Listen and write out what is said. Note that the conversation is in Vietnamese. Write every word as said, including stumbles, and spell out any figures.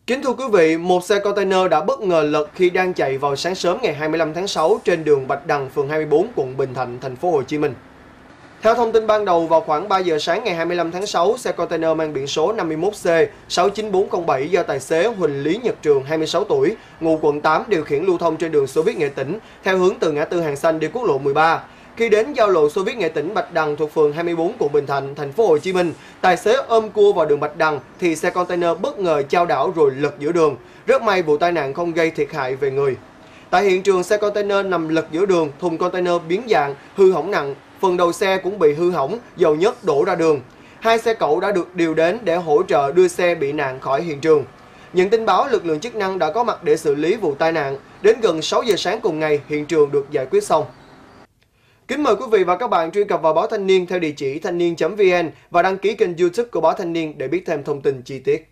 Kính thưa quý vị, một xe container đã bất ngờ lật khi đang chạy vào sáng sớm ngày hai mươi lăm tháng sáu trên đường Bạch Đằng, phường hai mươi tư, quận Bình Thạnh, thành phố Hồ Chí Minh. Theo thông tin ban đầu, vào khoảng ba giờ sáng ngày hai mươi lăm tháng sáu, xe container mang biển số năm mươi mốt C sáu chín bốn không bảy do tài xế Huỳnh Lý Nhật Trường, hai mươi sáu tuổi, ngụ quận tám điều khiển lưu thông trên đường Xô Viết Nghệ Tĩnh theo hướng từ ngã tư Hàng Xanh đi quốc lộ mười ba. Khi đến giao lộ Xô Viết Nghệ Tĩnh Bạch Đằng thuộc phường hai mươi tư, quận Bình Thạnh, thành phố Hồ Chí Minh, tài xế ôm cua vào đường Bạch Đằng thì xe container bất ngờ chao đảo rồi lật giữa đường. Rất may vụ tai nạn không gây thiệt hại về người. Tại hiện trường, xe container nằm lật giữa đường, thùng container biến dạng, hư hỏng nặng, phần đầu xe cũng bị hư hỏng, dầu nhớt đổ ra đường. Hai xe cẩu đã được điều đến để hỗ trợ đưa xe bị nạn khỏi hiện trường. Nhận tin báo, lực lượng chức năng đã có mặt để xử lý vụ tai nạn. Đến gần sáu giờ sáng cùng ngày, hiện trường được giải quyết xong. Kính mời quý vị và các bạn truy cập vào Báo Thanh niên theo địa chỉ thanh niên chấm vn và đăng ký kênh YouTube của Báo Thanh niên để biết thêm thông tin chi tiết.